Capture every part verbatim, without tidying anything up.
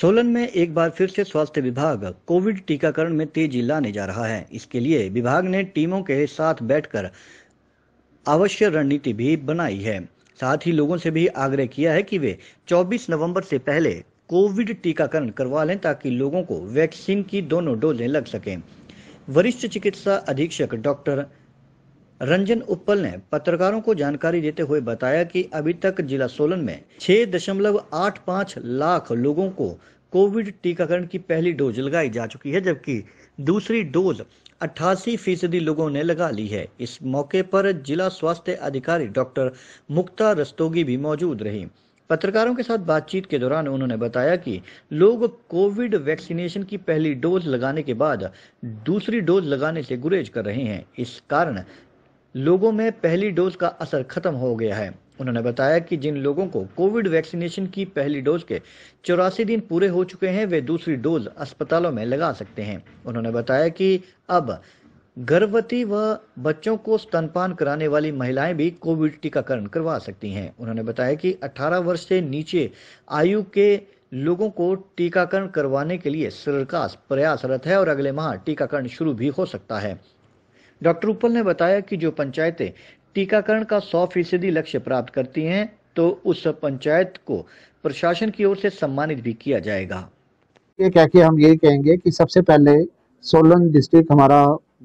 सोलन में एक बार फिर से स्वास्थ्य विभाग कोविड टीकाकरण में तेजी लाने जा रहा है। इसके लिए विभाग ने टीमों के साथ बैठकर आवश्यक रणनीति भी बनाई है। साथ ही लोगों से भी आग्रह किया है कि वे चौबीस नवंबर से पहले कोविड टीकाकरण करवा लें ताकि लोगों को वैक्सीन की दोनों डोजें लग सकें। वरिष्ठ चिकित्सा अधीक्षक डॉक्टर रंजन उप्पल ने पत्रकारों को जानकारी देते हुए बताया कि अभी तक जिला सोलन में छह दशमलव आठ पाँच लाख लोगों को कोविड टीकाकरण की पहली डोज लगाई जा चुकी है, जबकि दूसरी डोज अट्ठासी फीसदी लोगों ने लगा ली है। इस मौके पर जिला स्वास्थ्य अधिकारी डॉक्टर मुक्ता रस्तोगी भी मौजूद रही। पत्रकारों के साथ बातचीत के दौरान उन्होंने बताया कि लोग कोविड वैक्सीनेशन की पहली डोज लगाने के बाद दूसरी डोज लगाने से गुरेज कर रहे हैं। इस कारण लोगों में पहली डोज का असर खत्म हो गया है। उन्होंने बताया कि जिन लोगों को कोविड वैक्सीनेशन की पहली डोज के चौरासी दिन पूरे हो चुके हैं, वे दूसरी डोज अस्पतालों में लगा सकते हैं। उन्होंने बताया कि अब गर्भवती व बच्चों को स्तनपान कराने वाली महिलाएं भी कोविड टीकाकरण करवा सकती हैं। उन्होंने बताया कि अठारह वर्ष से नीचे आयु के लोगों को टीकाकरण करवाने के लिए सरकार प्रयासरत है और अगले माह टीकाकरण शुरू भी हो सकता है। डॉक्टर उप्पल ने बताया कि जो पंचायतें टीकाकरण का सौ फीसदी लक्ष्य प्राप्त करती हैं, तो उस पंचायत को प्रशासन की ओर से सम्मानित भी किया जाएगा। ये कह के हम यही कहेंगे कि सबसे पहले सोलन डिस्ट्रिक्ट हमारा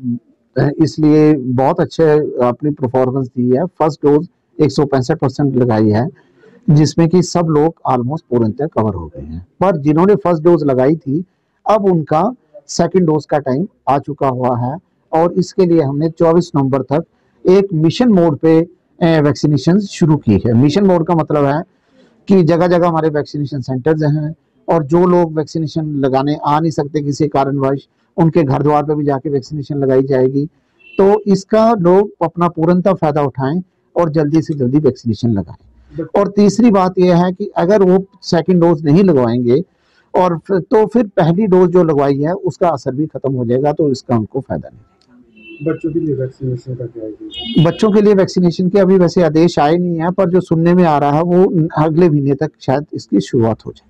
इसलिए बहुत अच्छे अपनी परफॉर्मेंस दी है। फर्स्ट डोज एक सौ पैंसठ परसेंट लगाई है, जिसमें कि सब लोग ऑलमोस्ट पूर्णतः कवर हो गए हैं। पर जिन्होंने फर्स्ट डोज लगाई थी, अब उनका सेकंड डोज का टाइम आ चुका हुआ है और इसके लिए हमने चौबीस नवंबर तक एक मिशन मोड पे वैक्सीनेशन शुरू की है। मिशन मोड का मतलब है कि जगह जगह हमारे वैक्सीनेशन सेंटर्स हैं और जो लोग वैक्सीनेशन लगाने आ नहीं सकते किसी कारणवश, उनके घर द्वार पे भी जाके वैक्सीनेशन लगाई जाएगी। तो इसका लोग अपना पूर्णतः फायदा उठाएं और जल्दी से जल्दी वैक्सीनेशन लगाएं। और तीसरी बात यह है कि अगर वो सेकेंड डोज नहीं लगवाएंगे और तो फिर पहली डोज जो लगवाई है उसका असर भी खत्म हो जाएगा, तो इसका उनको फायदा नहीं। बच्चों के लिए वैक्सीनेशन का क्या है? बच्चों के लिए वैक्सीनेशन के अभी वैसे आदेश आए नहीं है, पर जो सुनने में आ रहा है वो अगले महीने तक शायद इसकी शुरुआत हो जाए।